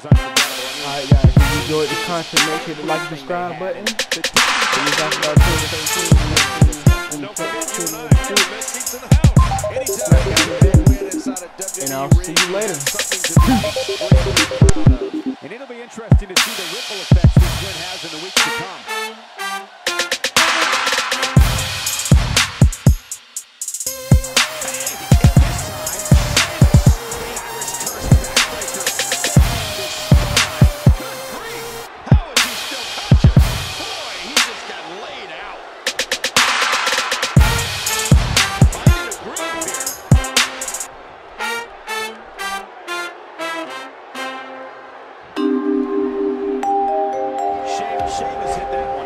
was unforgettable. Alright guys, if you enjoyed this content, make sure to like and subscribe button. And I'll see you later. And it'll be interesting to see the ripple effects this win has in the weeks to come. Sheamus hit that one.